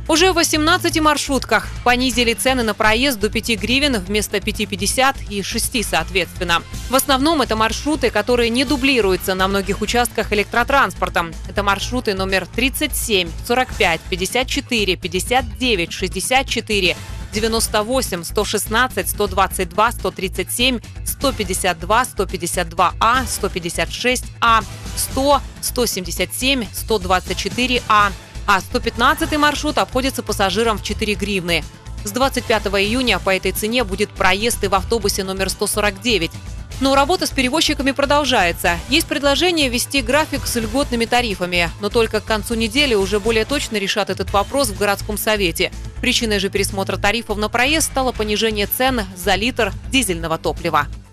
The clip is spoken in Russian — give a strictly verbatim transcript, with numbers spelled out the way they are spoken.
Уже в восемнадцати маршрутках понизили цены на проезд до пяти гривен вместо пяти пятьдесят и шести соответственно. В основном это маршруты, которые не дублируются на многих участках электротранспорта. Это маршруты номер тридцать семь, сорок пять, пятьдесят четыре, пятьдесят девять, шестьдесят четыре, девяносто восемь, сто шестнадцать, сто двадцать два, сто тридцать семь, сто пятьдесят два, сто пятьдесят два А, сто пятьдесят шесть А, сто, сто семьдесят семь, сто двадцать четыре А. А сто пятнадцатый маршрут обходится пассажирам в четыре гривны. С двадцать пятого июня по этой цене будет проезд и в автобусе номер сто сорок девять. Но работа с перевозчиками продолжается. Есть предложение ввести график с льготными тарифами, но только к концу недели уже более точно решат этот вопрос в городском совете. Причиной же пересмотра тарифов на проезд стало понижение цен за литр дизельного топлива.